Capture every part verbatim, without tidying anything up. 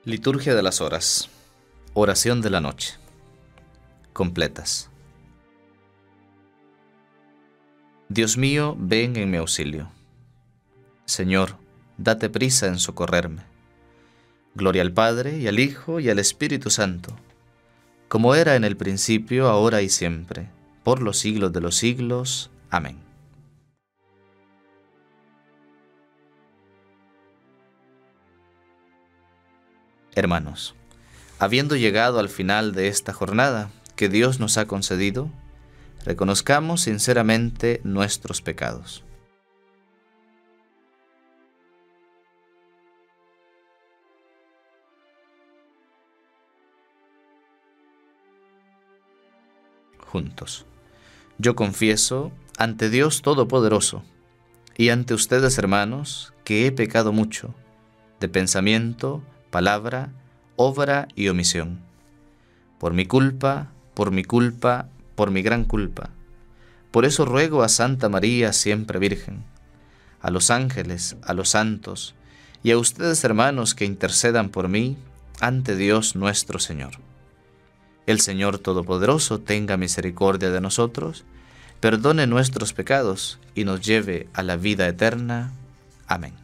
Liturgia de las horas. Oración de la noche. Completas. Dios mío, ven en mi auxilio. Señor, date prisa en socorrerme. Gloria al Padre, y al Hijo, y al Espíritu Santo, como era en el principio, ahora y siempre, por los siglos de los siglos. Amén. Hermanos, habiendo llegado al final de esta jornada que Dios nos ha concedido, reconozcamos sinceramente nuestros pecados. Juntos. Yo confieso ante Dios Todopoderoso y ante ustedes, hermanos, que he pecado mucho, de pensamiento, palabra, obra y omisión. Por mi culpa, por mi culpa, por mi gran culpa. Por eso ruego a Santa María, siempre Virgen, a los ángeles, a los santos, y a ustedes, hermanos, que intercedan por mí ante Dios nuestro Señor. El Señor Todopoderoso tenga misericordia de nosotros, perdone nuestros pecados y nos lleve a la vida eterna. Amén.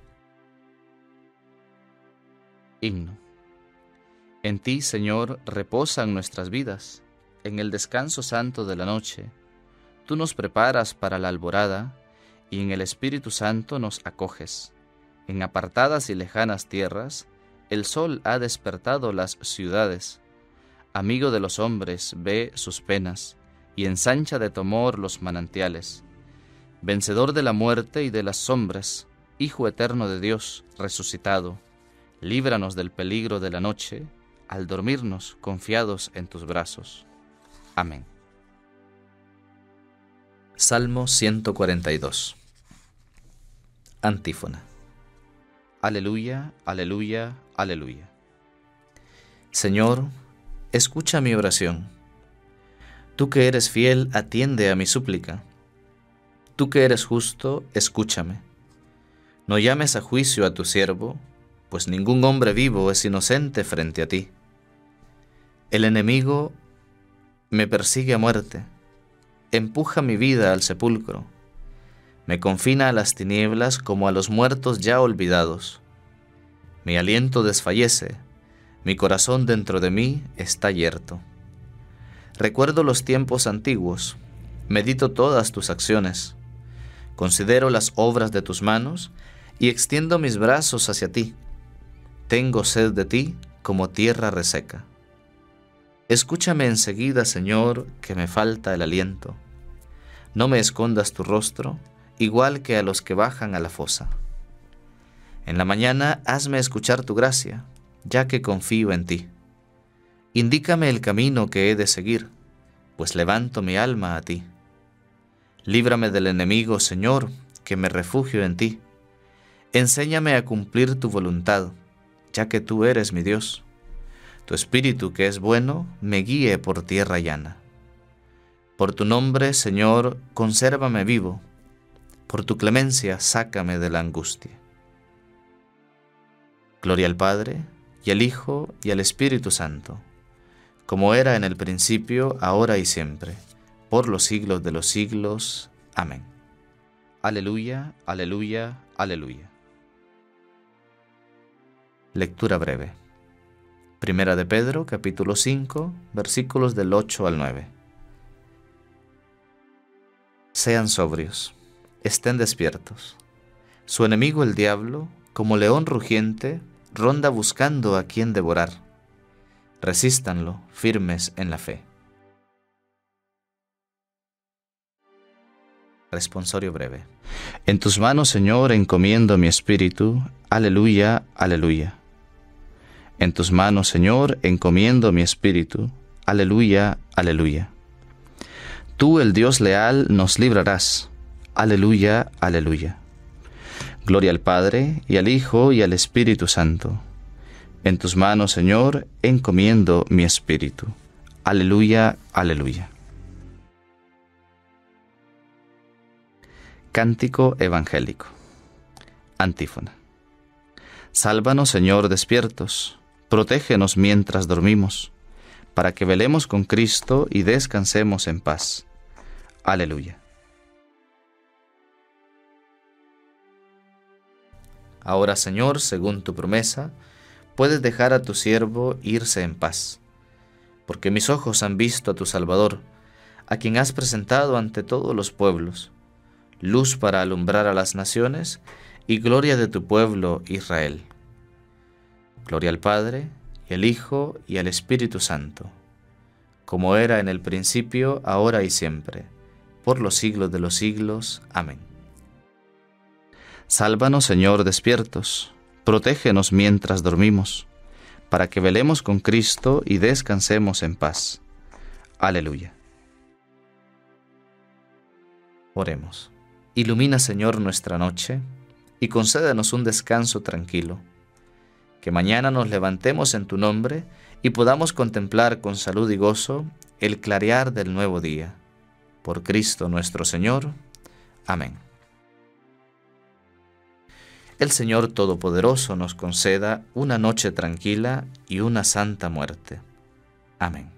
Himno. En ti, Señor, reposan nuestras vidas. En el descanso santo de la noche, tú nos preparas para la alborada y en el Espíritu Santo nos acoges. En apartadas y lejanas tierras, el sol ha despertado las ciudades. Amigo de los hombres, ve sus penas y ensancha de tu amor los manantiales. Vencedor de la muerte y de las sombras, Hijo eterno de Dios, resucitado, líbranos del peligro de la noche, al dormirnos confiados en tus brazos. Amén. Salmo ciento cuarenta y dos. Antífona. Aleluya, aleluya, aleluya. Señor, escucha mi oración. Tú que eres fiel, atiende a mi súplica. Tú que eres justo, escúchame. No llames a juicio a tu siervo, pues ningún hombre vivo es inocente frente a ti. El enemigo me persigue a muerte, empuja mi vida al sepulcro, me confina a las tinieblas como a los muertos ya olvidados. Mi aliento desfallece, mi corazón dentro de mí está yerto. Recuerdo los tiempos antiguos, medito todas tus acciones, considero las obras de tus manos y extiendo mis brazos hacia ti. Tengo sed de ti como tierra reseca. Escúchame enseguida, Señor, que me falta el aliento. No me escondas tu rostro, igual que a los que bajan a la fosa. En la mañana hazme escuchar tu gracia, ya que confío en ti. Indícame el camino que he de seguir, pues levanto mi alma a ti. Líbrame del enemigo, Señor, que me refugio en ti. Enséñame a cumplir tu voluntad, ya que tú eres mi Dios. Tu espíritu, que es bueno, me guíe por tierra llana. Por tu nombre, Señor, consérvame vivo. Por tu clemencia, sácame de la angustia. Gloria al Padre, y al Hijo, y al Espíritu Santo, como era en el principio, ahora y siempre, por los siglos de los siglos. Amén. Aleluya, aleluya, aleluya. Lectura breve. Primera de Pedro, capítulo cinco, versículos del ocho al nueve. Sean sobrios, estén despiertos. Su enemigo el diablo, como león rugiente, ronda buscando a quien devorar. Resístanlo, firmes en la fe. Responsorio breve. En tus manos, Señor, encomiendo mi espíritu. Aleluya, aleluya. En tus manos, Señor, encomiendo mi espíritu. Aleluya, aleluya. Tú, el Dios leal, nos librarás. Aleluya, aleluya. Gloria al Padre, y al Hijo, y al Espíritu Santo. En tus manos, Señor, encomiendo mi espíritu. Aleluya, aleluya. Cántico evangélico. Antífona. Sálvanos, Señor, despiertos. protégenos mientras dormimos, para que velemos con Cristo y descansemos en paz. Aleluya. Ahora, Señor, según tu promesa, puedes dejar a tu siervo irse en paz, porque mis ojos han visto a tu Salvador, a quien has presentado ante todos los pueblos, luz para alumbrar a las naciones y gloria de tu pueblo Israel. Gloria al Padre, y al Hijo, y al Espíritu Santo, como era en el principio, ahora y siempre, por los siglos de los siglos. Amén. Sálvanos, Señor, despiertos, protégenos mientras dormimos, para que velemos con Cristo y descansemos en paz. Aleluya. Oremos. Ilumina, Señor, nuestra noche, y concédenos un descanso tranquilo. Que mañana nos levantemos en tu nombre y podamos contemplar con salud y gozo el clarear del nuevo día. Por Cristo nuestro Señor. Amén. El Señor Todopoderoso nos conceda una noche tranquila y una santa muerte. Amén.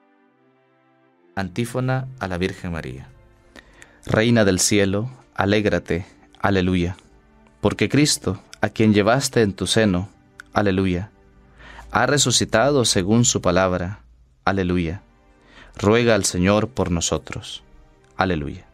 Antífona a la Virgen María. Reina del cielo, alégrate, aleluya, porque Cristo, a quien llevaste en tu seno, aleluya, ha resucitado según su palabra, aleluya. Ruega al Señor por nosotros, aleluya.